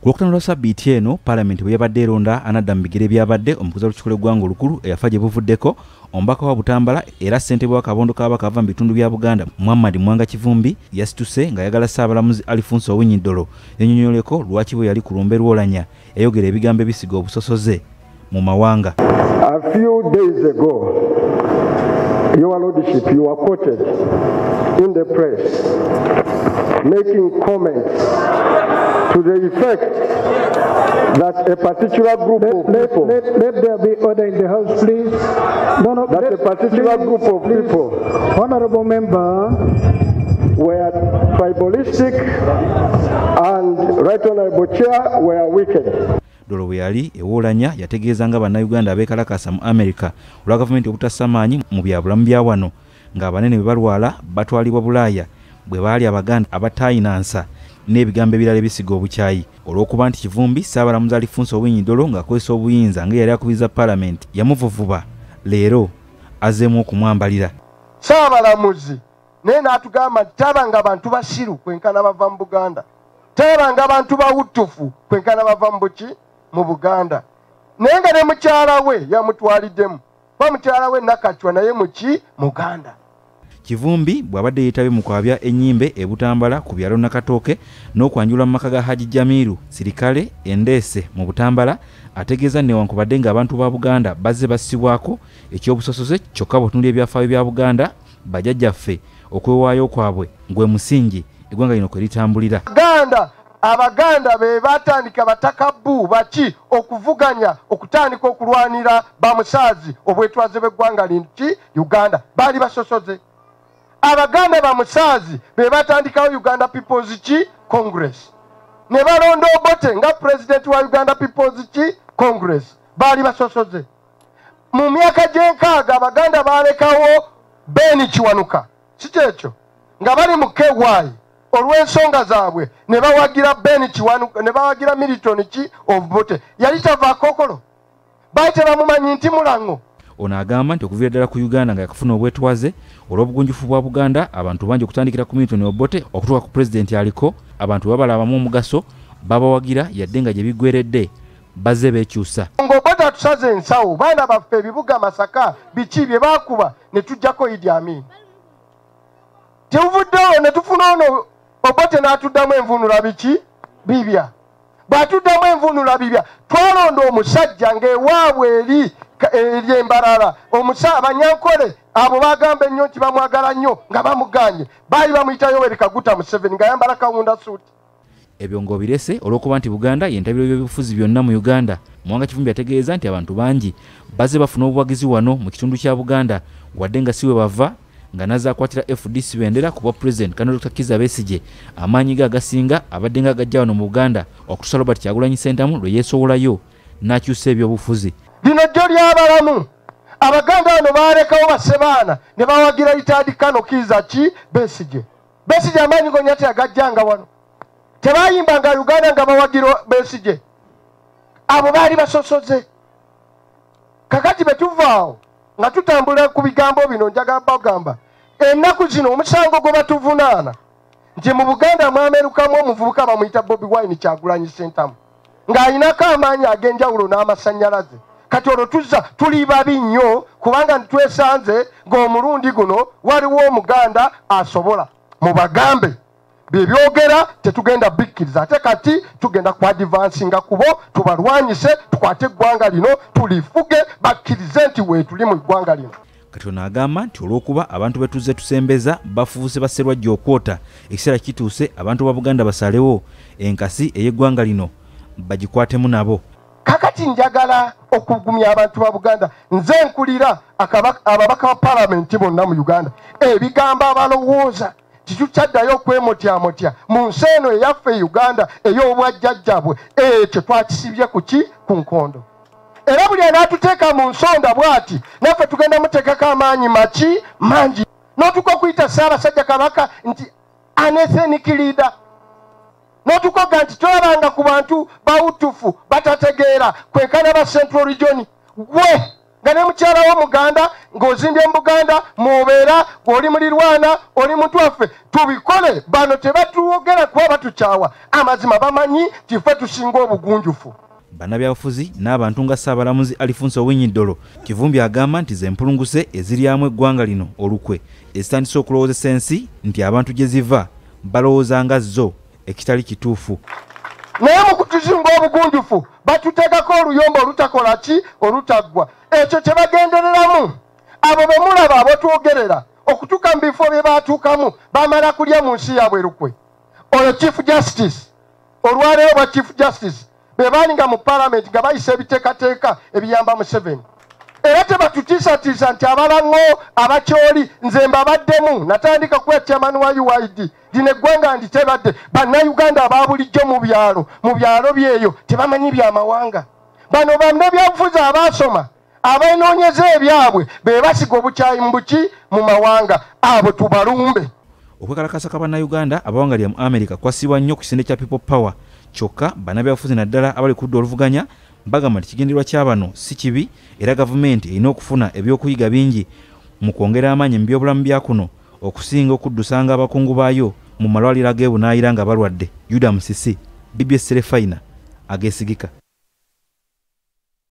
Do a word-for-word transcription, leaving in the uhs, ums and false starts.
Ku lwokutaano lwa ssabbiiti eno Paalamenti bwe yabadde eronda anadda mu bigere byabadde omukuza w'olukiiko lw'eggwanga olukulu eyafa gye buvuddeko omubaka wa Butambala era ssentebe wa kabondo k'ababaka ava mu bitundu bya Buganda Muhamad Muwanga Kivumbi yasituse ng'ayagala Ssaabalamuzi alifunsi owinyi dolo yannyonnyoleko lwaki bwe yali ku lumbe lw'olanya yayogera ebigambo ebisiga obusosoze mu mawanga. A few days ago, Your Lordship, you were quoted in the press making comments to the effect that a particular group let, of let, people let, let there be order in the house, please. No, no, that let, a particular please, group of please. people Honorable member were tribalistic and Right Honorable Chair were wicked. Dolo bwe yali ewoolanya yategeeza nga bannayuganda abeekalakasa mu Amerika olwa gavumenti obutassa maanyi mu byabulamu bya wano ng'abanene bwe balwala batwalibwa Bulaaya bwe baali Abaganda abatayinansa n'ebigambo ebirala ebisiga obukyayi olw'okuba nti Kivumbi Ssaabalamuzi alifunsi owinyi dolo ng'akozesa obuyinza nga yali akubiza Paalamenti yamuvuvuba leero azeemu okumwambalira. Ssaabalamuzi naye n'atugamba nti tabanga abantu basiru kwenkana bava mu Buganda, tabanga abantu bawutufu kwenkana bava mu buki mu Buganda, naye nga ne mukyala we yamutwaliddemu kuba mukyala we Nakacwa naye muki Muganda. Kivumbi bw'abadde yeetabye mu kwabya ennyimbe e Butambala ku byalo Nakatooke n'okwanjula mu maka ga Haji Jamiru Sirikale Endeese mu Butambala ategeeza newankubadde ng'abantu ba Buganda bazze bassibwako ekyobusosoze kyokka bw'otunuulira ebyafaayo bya Buganda bajjajjaffe okwewaayo kwabwe gwe musingi eggwanga lino kwe litambulira. Abaganda Abaganda be batandika batakabbu baki okuvuganya okutandika okulwanira bamusaazi obwetwaze bw'eggwanga lino ki Uganda baali basosoze. Abaganda bamusaazi be batandikawo Uganda People's Chi Congress ne balonda Obote nga president wa Uganda People's Chi Congress baali basosoze. Mu myaka gy'enkaaga Abaganda balekawo Beni Kiwanuka si kyekyo nga bali mu K Y olw'ensonga zaabwe ne bawagira Beni Kiwanuka ne bawagira Milton Ki Obote yali tava Kokolo baali tebamumanyi nti Mulango. Ono agamba nti okuviira ddala ku Uganda nga yakufuna obwetwaze olw'obugunjufu bwa Buganda abantu bangi okutandikira ku Milton Obote okutuuka ku pulezidenti aliko abantu babalabamu omugaso babawagira yadde nga gye biggweredde bazze beekyusa. Ng'Obote atusaze ensawo baana baffe ebibuga Masaka biki bye baakuba ne tujjako Idi Amin. Tevuddewo ne tufuna ono Obote n'atuddamu envunula biki bibya. Bw'atuddamu envunula bibya twalonda omusajja ng'ewaabwe eri ery'embalala omusa abanyankole abo bagamba ennyo nti bamwagala nnyo nga bamuganye baali bamuyita Yoweri Kaguta Museveni nga yambala kawunda suuti. Ebyo ng'obirese olw'okuba nti Buganda y'entabiro y'ebyobufuzi byonna mu Uganda. Muwanga Kivumbi ategeeza nti abantu bangi bazze bafuna obuwagizi wano mu kitundu kya Buganda wadde nga si we bava nga nazze akwatira F D C bendera ku bwa President Kano Dokita Kizza Besigye amaanyi ge agasinga abadde nga agajja wano mu Buganda okutuusa Robert Kyagulanyi Ssentamu lwe yeesowolayo n'akyusa ebyobufuzi. Lino jjo ly'abalamu Abaganda bano baalekawo bassebaana ne bawagira Itaadi Kano Kizza ki Besigye. Besigye amaanyi gonya teyagajjanga wano tebayimbanga Uganda nga bawagira Besigye. Abo baali basosoze. Kakati bwe tuvaawo nga tutambula ku bigambo bino njagala bagamba ennaku zino omusango gwe batuvunaana nti mu Buganda mwamerukamu omuvubuka bamuyita Bobi Wine Kyagulanyi Ssentamu ng'alinako amaanyi ag'enjawulo n'amasannyalaze. Kati olwo tuzza tuli babi nnyo kubanga ntitwesanze ng'omulundi guno waliwo Omuganda asobola mubagambe byebyogera tetugenda bikkiriza ate kati tugenda ku advansinga kubo tubalwanyise tukwate eggwanga lino tulifuge bakkirize nti weetuli mu ggwanga lino. Kati ono agamba nti olw'okuba abantu be tuzze tusembeza bafuuse basserwajja okwota ekiseera kituuse abantu ba Buganda basalewo enkasi ey'eggwanga lino bagikwatemu nabo. Kakati njagala okugumya abantu ba Buganda nze nkulira ababaka ba Paalamenti bonna mu Uganda ebigambo abalowooza titukyaddayo okwemotyamotya mu nsi eno eyaffe Uganda ey'obwajjajjabwe ekyo twakisibye ku ki ku nkondo era buli anaatuteeka mu nsonda bw'ati naffe tugenda muteekako amaanyi maki mangi n'otuka okuyita Ssaabasajja Kabaka nti anethenic leader n'otukoga nti tolabanga ku bantu bawutufu batategeera kwenkana ba Central Region gwe nga ne mukyala wo muganda ng'ozimbye mu Buganda mw'obeera oli mulirwana oli muntu waffe tubikole. Bano tebatwogera kuba batukyawa, amazima bamanyi kiffe tusinga obugunjufu. Bannabyabufuzi n'abantu nga Ssaabalamuzi alifunsi owinyi dolo Kivumbi agamba nti ze mpulunguse eziryamu eggwanga lino olukwe ezitandise okulowoozesa ensi nti abantu gye ziva balowooza nga zo ekitali kituufu. Naye mu kutusinga obugunjufu batuteekako oluyombo olutakola ki olutaggwa. Ekyo kye bagendereramu abo be mulaba abotwogerera okutuuka mu bifo bye baatuukamu bamala kulya mu nsi yaabwe lukwe. Oyo Chief Justice olwaleero bwa Chief Justice be baali nga mu Parliament nga bayisa ebiteekateeka ebiyamba Museveni. Era tebatutiisatiisa nti abalaŋŋo abakyoli nze mbabaddemu natandika kuba chairman wa U I D lino eggwanga ndi tebadde bannayuganda aba bulijjo mu byalo mu byalo byeyo tebamanyi byamawanga. Bano bannabyabufuzi abaasoma abeenoonyeza ebyabwe be basiga obukyayi mu buki mu mawanga abo tubalumbe. Okwekalakasa ka bannayuganda abawangalira mu America kwasibwa nnyo ku kisinde kya People Power kyokka bannabyabufuzi naddala abali ku dda oluvuganya bagamba nti kigendererwa kya bano si kibi era gavumenti erina okufuna ebyokuyiga bingi mu kwongera amaanyi mu byobulamu bya kuno okusinga okuddusanga abakungu baayo mu malwaliro ag'ebunaayira nga balwadde. Yuda Musisi, B B S Serefina, ageesigika.